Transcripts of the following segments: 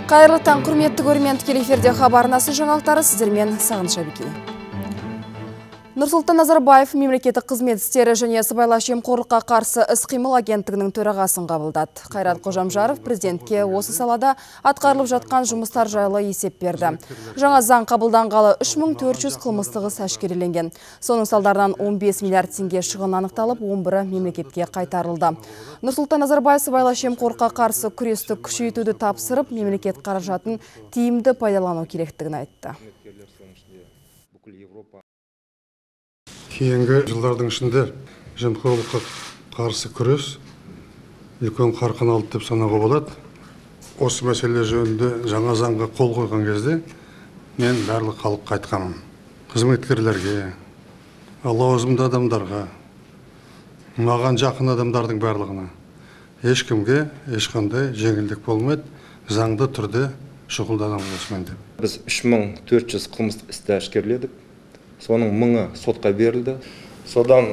Қайырлы таң, құрметті көрермен, тікелей эфирде хабар арнасы жаңалықтары сіздермен Сағыныш Әбікен. Нұрсұлтан Назарбаев мемлекеттік қызмет істері және сыбайлас жемқорлыққа қарсы іс-қимыл агенттігінің төрағасын қабылдады. Қайрат Қожамжаров президентке осы салада атқарылып жатқан жұмыстар жайлы есеп берді. Жаңа заң қабылданғалы 3400 қылмыстық іс әшкереленген. Соның салдарынан 15 миллиард теңге шығын анықталып, 11 мемлекетке қайтарылды. Нұрсұлтан Назарбаев сыбайлас жемқорлыққа қарсы күресті күшейтуді тапсырып, мемлекет қаражатын тиімді пайдалану керектігін айтты. Кейінгі жылдардың ішінде жемқорлыққа қарсы күрес үлкен қарқын алды деп санауға болады. Осы мәселе жөнінде жаңа заңға қол қойған кезде мен барлық халыққа айтқанмын. Қызметкерлерге, лауазымды адамдарға, маған жақын адамдардың барлығына ешкімге ешқандай жеңілдік болмайды, заңды түрде шұғылданамыз осымен деп. Біз 3400 қылмыстық істі әшкереледік. Соның 1000-ы сотқа берілді. Содан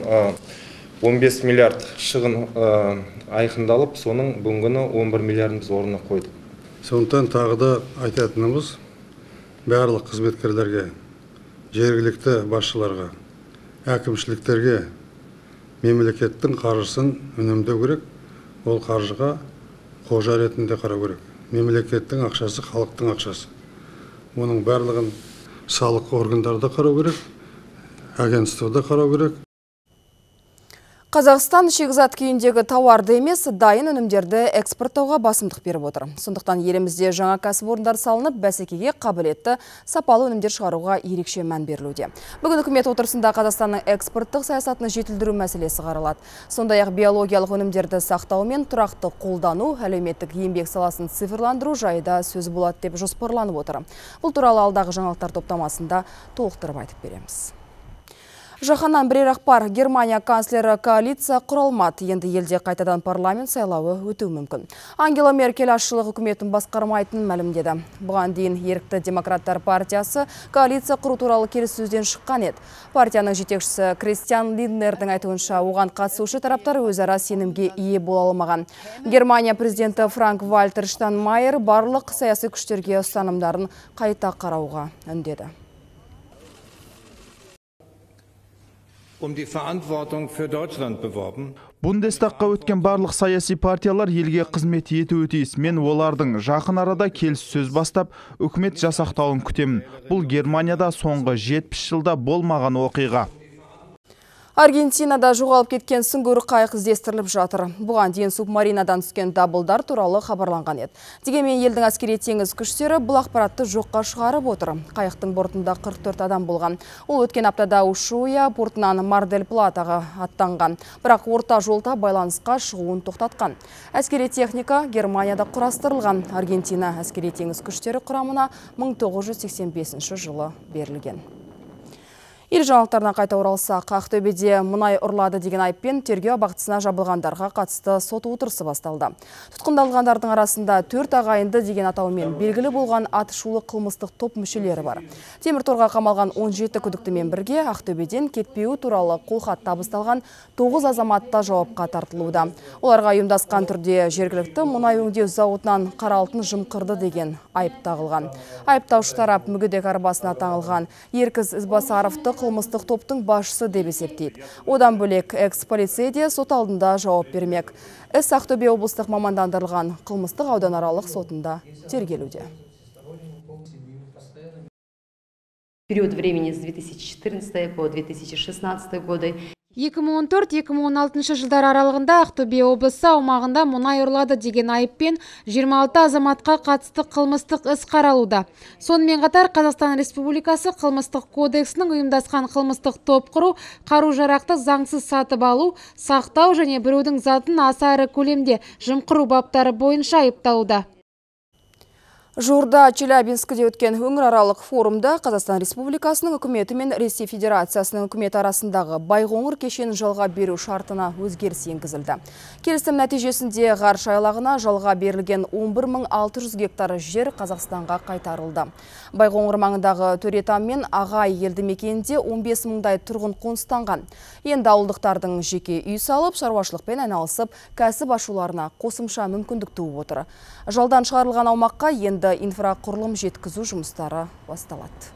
15 миллиард шығын айқындалып, соның бүгінгіні 11 миллиардын біз орнына қойдық. Сондықтан тағы да айтатынымыз, барлық қызметкерлерге, жергілікті басшыларға, әкімшіліктерге мемлекеттің қаржысын үнемдеу керек. Ол қаржыға қожа ретінде қарау керек. Мемлекеттің ақшасы халықтың ақшасы. Оның барлығын салық органдарда қарау керек, агентствода қарау керек. Қазақстан шикізат күйіндегі тауарды емес, дайын өнімдерді экспорттауға басымдық беріп отыр. Сондықтан елімізде жаңа кәсіпорындар салынып, бәсекеге қабілетті сапалы өнімдер шығаруға ерекше мән берілуде. Бүгін үкімет отырысында Қазақстанның экспорттық саясатын жетілдіру мәселесі қаралады. Сондай-ақ биологиялық өнімдерді сақтау мен тұрақты қолдану, әлеуметтік еңбек саласын цифрландыру жайында сөз болады деп жоспарланып отыр. Бұл туралы алдағы жаңалықтар топтамасында толықтырып айтып береміз. Жаһаннан бірер ақпар. Германия канцлері коалиция құралмады. Енді елде қайтадан парламент сайлауы өтуі мүмкін. Ангела Меркель азшылық үкіметін басқармайтынын мәлімдеді. Бұған дейін ерікті демократтар партиясы коалиция құру туралы келіссөзден шыққан еді. Партияның жетекшісі Кристиан Линднердің айтуынша, оған қатысушы тараптар өзара сенімге ие бола алмаған. Германия президенті Франк-Вальтер Штайнмайер барлық саяси күштерге ұстанымдарын қайта қарауға үндеді. Бундестагқа өткен барлық саяси партиялар елге қызмет етуі тиіс. Мен олардың жақын арада келіссөз бастап, үкімет жасақтауын күтемін. Бұл Германияда соңғы 70 жылда болмаған оқиға. Аргентинада жоғалып кеткен сүңгуір қайық іздестіріліп жатыр. Бұған дейін субмаринадан түскен дабылдар туралы хабарланған еді. Дегенмен елдің әскери теңіз күштері бұл ақпаратты жоққа шығарып отыр. Қайықтың бортында 44 адам болған. Ол өткен аптада Ушуя портынан Мар-дель Платаға аттанған. Бірақ орта жолда байланысқа шығуын тоқтатқан. Әскери техника Германияда құрастырылған. Аргентина әскери теңіз күштері құрамына 1985 жылы берілген. Ел жаңалықтарына қайта оралсақ, Ақтөбеде мұнай ұрлады деген айыппен тергеу абақтысына жабылғандарға қатысты сот отырысы басталды. Тұтқындалғандардың арасында 4 ағайынды деген атаумен белгілі болған атышулы қылмыстық топ мүшелері бар. Темірторға қамалған 17 күдіктімен бірге Ақтөбеден кетпеуі туралы қолхат табысталған 9 азаматта жауапқа тартылуда. Оларға ұйымдасқан түрде жергілікті мұнай өңдеу зауытынан қара алтын жымқырды деген айып тағылған. Айыптаушы тарап мүгедек арбасына таңылған Еркіз Ізбасаровты қылмыстық топтың басшысы деп есептейді. Одан бөлек экс-полицей де сот алдында жауап бермек. Іс Ақтөбе облыстық мамандандырылған қылмыстық ауданаралық сотында тергелуде. Период времени с 2014 по 2016 годы 2014-2016 жылдар аралығында Ақтөбе облысы аумағында мұнай ұрлады деген айыппен 26 азаматқа қатысты қылмыстық іс қаралуда. Сонымен қатар Қазақстан Республикасы қылмыстық кодексінің ұйымдасқан қылмыстық топ құру, қару-жарақты заңсыз сатып алу, сақтау және біреудің затын аса ірі көлемде жымқыру баптары бойынша айыпталуда. Жуырда Челябинскіде өткен өңіраралық форумда Қазақстан Республикасының үкіметі мен Ресей Федерациясының үкіметі арасындағы Байқоңыр кешенін жалға беру шартына өзгеріс енгізілді. Келісім нәтижесінде ғарыш айлағына жалға берілген 11600 гектар жер Қазақстанға қайтарылды. Байқоңыр маңындағы Төретам мен Ағай елді мекенінде 15 мыңдай тұрғын қоныстанған. Енді ауылдықтардың жеке үй салып, шаруашылықпен айналысып, кәсіп ашуларына қосымша мүмкіндік туып отыр. Жалдан шығарылған аумаққа енді енді инфрақұрылым жеткізу жұмыстары басталады.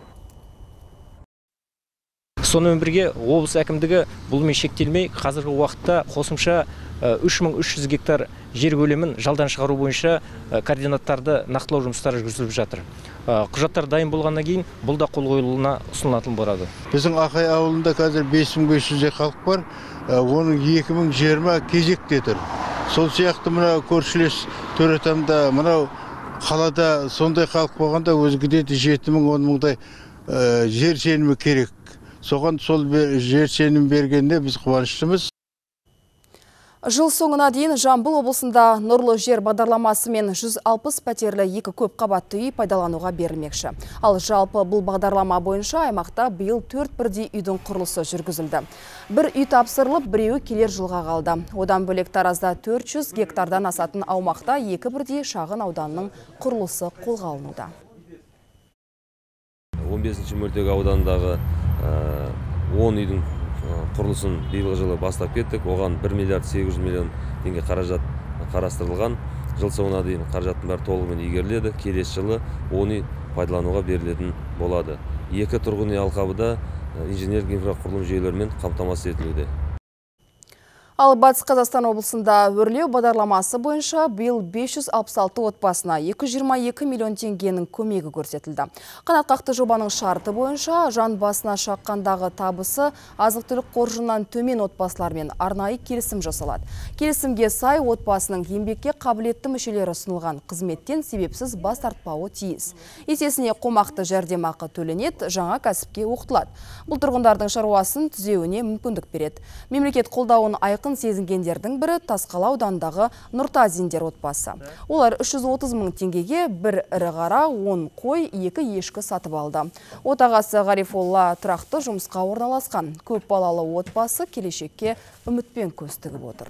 Сонымен бірге облыс әкімдігі бұлмен шектелмей, қазіргі уақытта қосымша 3300 гектар жер көлемін жалдан шығару бойынша координаттарды нақтылау жұмыстары жүргізіліп жатыр. Құжаттар дайын болғаннан кейін бұл да қол қойылуына ұсынылатын болады. Біздің Ақай ауылында қазір 5500 халық бар, оның 2020 кезекте тұр. Сол сияқты мынау көршілес Төретамда, мынау қалада сондай халық болғанда өзгеде 7000-10 мыңдай жер сенімі керек. Соған сол жер сенім бергенде біз қуаныштымыз. Жыл соңына дейін Жамбыл облысында нұрлы жер бағдарламасымен 160 пәтерлі 2 көп қабатты үй пайдалануға берілмекші. Ал жалпы бұл бағдарлама бойынша аймақта биыл 4 бірдей үйдің құрылысы жүргізілді. Бір үй тапсырылып, біреуі келер жылға қалды. Одан бөлек Таразда 400 гектардан асатын аумақта 2 бірдей шағын ауданның құрылысы қолға алынуда. 15-ші мөлтек аудандағы 10 үйдің құрылысын биылғы жылы бастап кеттік. Оған 1 миллиард 800 миллион теңге қаражат қарастырылған. Жыл соңына дейін қаражаттың бәрі толығымен игеріледі. Келесі жылы 10 үй пайдалануға берілетін болады. 2 тұрғын үй алқабы инженерлік инфрақұрылым жүйелерімен қамтамасыз етілуде. Ал Батыс Қазақстан облысында өрлеу бағдарламасы бойынша биыл 566 отбасына 222 миллион теңгенің көмегі көрсетілді. Қанатқақты жобаның шарты бойынша жан басына шаққандағы табысы азық-түлік қоржынынан төмен отбасылармен арнайы келісім жасалады. Келісімге сай отбасының еңбекке қабілетті мүшелері ұсынылған қызметтен себепсіз бас тартпауы тиіс. Есесіне қомақты жәрдемақы төленеді, жаңа кәсіпке оқытылады. Бұл тұрғындардың шаруасын түзеуіне мүмкіндік береді. Мемлекет қолдауын айқын сезінгендердің бірі Тасқала аудандағы Нұртазиндер отбасы. Олар 330 мың теңгеге бір ірі қара, 10 қой, 2 ешкі сатып алды. Отағасы Ғарифолла тұрақты жұмысқа орналасқан. Көп балалы отбасы келешекке үмітпен көз тігіп отыр.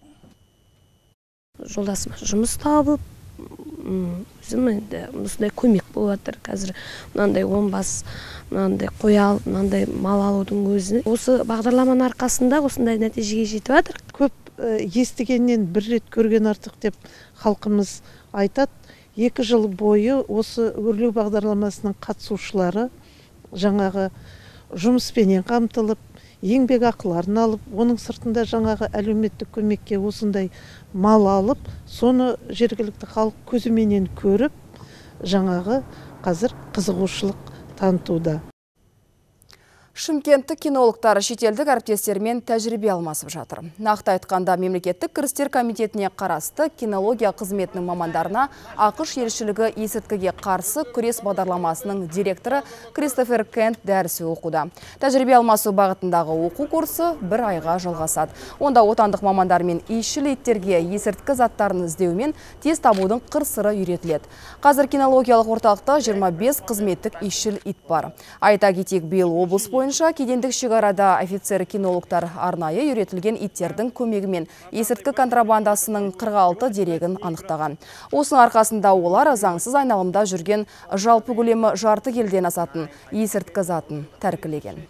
Жолдасыма жұмыс табып, өзім осындай көмек болып жатыр. Қазір мынандай 10 бас, мынандай қой алып, мынандай мал алудың өзі. Осы бағдарламаның арқасында осындай нәтижеге жетіп жатыр. Көп естігеннен бір рет көрген артық деп халқымыз айтады. 2 жыл бойы осы өрлеу бағдарламасының қатысушылары жаңағы жұмыспенен қамтылып, еңбек ақыларын алып, оның сыртында жаңағы әлеуметтік көмекке осындай мал алып, соны жергілікті халық көзіменен көріп, жаңағы қазір қызығушылық танытуда. Шымкенттік кинологтар шетелдік әріптестермен тәжірибе алмасып жатыр. Нақты айтқанда мемлекеттік кірістер комитетіне қарасты кинология қызметінің мамандарына ақш елшілігі есірткіге қарсы күрес бағдарламасының директоры Кристофер Кент дәрісі оқуда. Тәжірибе алмасу бағытындағы оқу курсы 1 айға жалғасады. Онда отандық мамандармен иісшіл иттерге есірткі заттарын іздеумен тез табудың қыр-сыры үйретіледі. Қазір кинологиялық орталықта 25 қызметтік иісшіл ит бар. Айта кетейік, биыл облыс бойынша кедендік шекарада офицер кинологтар арнайы үйретілген иттердің көмегімен есірткі контрабандасының 46 дерегін анықтаған. Осының арқасында олар заңсыз айналымда жүрген жалпы көлемі жарты келіден асатын есірткі затын тәркілеген.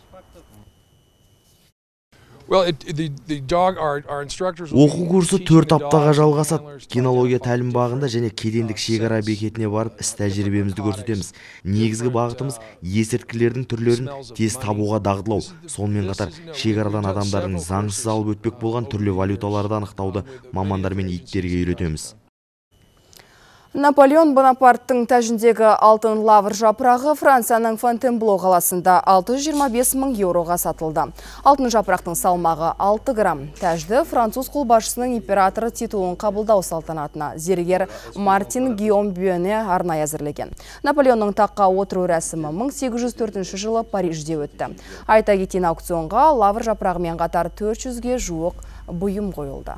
Оқу курсы 4 аптаға жалғасады. Кинология тәлім бағында және кедендік шекара бекетіне барып іс тәжірибемізді көрсетеміз. Негізгі бағытымыз есірткілердің түрлерін тез табуға дағдылау. Сонымен қатар шекарадан адамдардың заңсыз алып өтпек болған түрлі валюталарды анықтауды мамандармен иттерге үйретеміз. Наполеон Бонапарттың тәжіндегі алтын лавр жапырағы Францияның Фонтенбло қаласында 625 мың еуроға сатылды. Алтын жапырақтың салмағы 6 грамм. Тәжді француз қолбасшысының императоры титулын қабылдау салтанатына зергер Мартин Гийом Бюене арнайы әзірлеген. Наполеонның таққа отыру рәсімі 1804 жылы Парижде өтті. Айта кетейін, аукционға лавр жапырағымен қатар 400-ге жуық бұйым қойылды.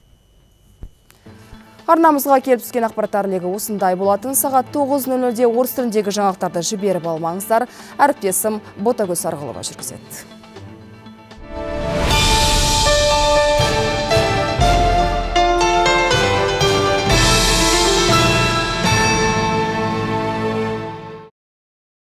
Арнамызға келіп түскен ақпараттар легі осындай болатын. Сағат 9:00-де орыс тіліндегі жаңалықтарды жіберіп алмаңыздар. Әріптесім Ботагөз Арғылова жүргізеді.